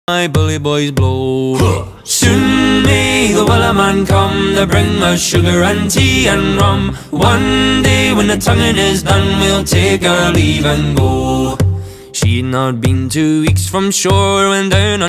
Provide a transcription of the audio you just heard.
my bully boys blow. Soon may the Wellerman come to bring us sugar and tea and rum. One day when the tonguing is done, we'll take our leave and go. She'd not been 2 weeks from shore when down on